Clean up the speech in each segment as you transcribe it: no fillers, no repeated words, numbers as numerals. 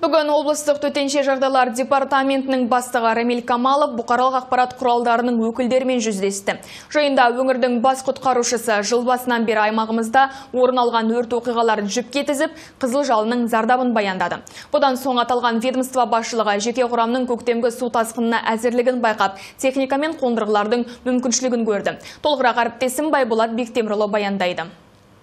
Бүгін облыстық төтенше жағдайлар департаментінің бастығы Рамиль Камалов бұқаралық ақпарат құралдарының өкілдерімен жүздесті. Жиында өңірдің бас құтқарушысы жыл басынан бері аймағымызда орын алған өрт оқиғаларын жіпке тізіп, қызыл жалынның зардабын баяндады. Бұдан соң аталған ведомство басшылығы жеке құрамның көктемгі су тасқынына әзірлігін байқап, техника мен қондырғылардың мүмкіншілігін көрді. Толығырақ әріптесім Байболат Бектемірлі баяндайды.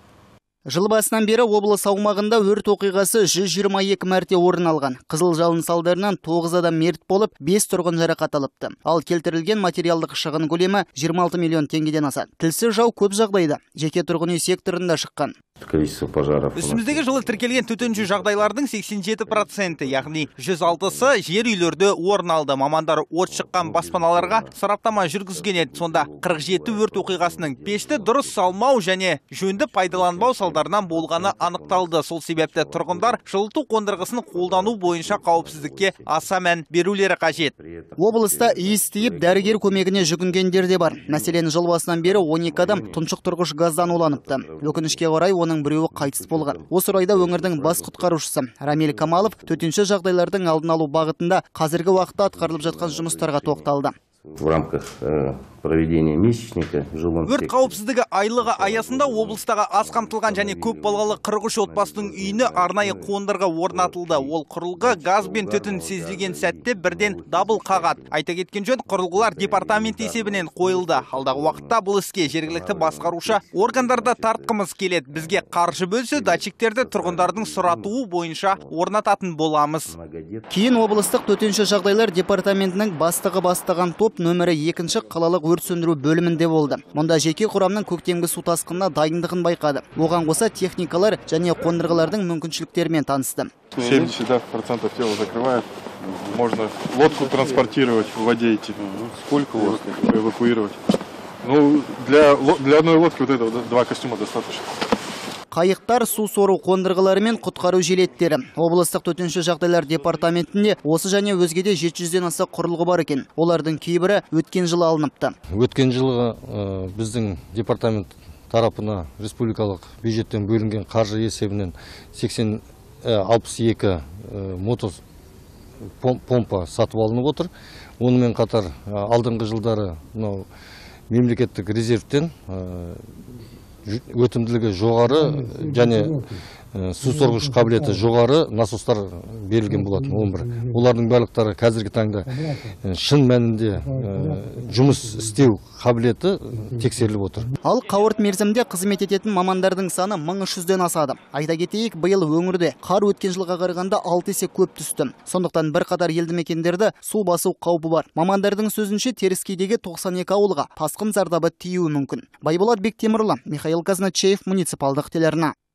Жыл басынан бері облыс аумағында өрт оқиғасы 122 мәрте орын алған. Қызыл жалын салдарынан 9 адам мерт болып, 5 тұрғын жарақат алыпты. Ал келтірілген материалдық шығын көлемі 26 миллион теңгеден асады. Тілсіз жау көп жағдайда жеке тұрғын үй секторында шыққан. Үстіміздегі жылы тіркелген төтенше жағдайлардың 87%, яғни 106-сы жер үйлерде орын алды. Мамандар от шыққан баспаналарға сараптама жүргізген еді. Сонда 47 өрт оқиғасының пешті дұрыс салмау және жөнді пайдаланбау салдарынан болғаны анықталды. Сол себепті тұрғындар жылыту қондырғысын қолдану бойынша қауіпсіздікке аса мән берулері қажет. Облыста иіс тиіп, дәрігер көмегіне жүгінгендер де бар. Мәселен, жыл басынан бері 12 адам тұншықтырғыш газдан уланыпты. Өкінішке қарай оның біреуі қайтыс болған. Осы орайда өңірдің бас құтқарушысы Рамиль Камалов төтенше жағдайлардың алдын алу бағытында қазіргі уақытта атқарылып жатқан жұмыстарға тоқталды. В рамках проведения месячника өрт қауіпсіздігі айлығы аясында облыстағы аз қамтылған және көп балалы 43 отбасының үйіне арнайы қондырғы орнатылды. Ол құрылғы газ бен түтін сезілген сәтте бірден дабыл қағады. Айта кеткен жөн, құрылғылар департамент есебінен қойылды. Алдағы уақытта бұл іске жергілікті басқарушы органдарда тартқымыз келеді. Бізге қаржы бөлсе, датчиктерді тұрғындардың сұратуы бойынша орнататын боламыз. Кейін облыстық төтенше жағдайлар департаментінің бастығы бастаған топ нөмірі 2-ші қалалық өрт сөндіру бөлімінде болды. Мұнда жеке құрамның көктемгі су тасқынына дайындығын байқады. Оған қоса техникалар және қондырғылардың мүмкіншіліктерімен танысты. 70% тела закрывает. Можно лодку транспортировать в воде идти. Сколько лодку эвакуировать? Ну, для одной лодки вот этого 2 костюма достаточно. Қайықтар, су сору қондырғылары мен құтқару жилеттері. Облыстық төтенше жағдайлар департаментінде осы және өзгеде 700-ден аса құрылғы бар екен. Олардың кейбірі өткен жылы алыныпты. Өткен жылы біздің департамент тарапына республикалық бюджеттен бөлінген қаржы есебінен 62 мотор помпа сатып алынып отыр. Онымен қатар алдыңғы жылдары мемлекеттік резервтен өтімділігі жоғары және су сорғыш қабілеті жоғары насостар берілген болатын 11. Олардың барлықтары қазіргі таңда шын мәнінде жұмыс істеу қабілеті тексеріліп отыр. Ал қауырт мерзімде қызмет ететін мамандардың саны 1300-ден асады. Айта кетейік, биыл өңірде қар өткен жылға қарағанда 6 есе көп түсті. Сондықтан бірқатар елді мекендерді су басу қаупі бар. Мамандардың сөзінше Теріскейдегі 92 ауылға тасқын зардабы тиюі мүмкін. Байболат Бектемірлі, Михаил Казначеев, муниципалдық телеарна.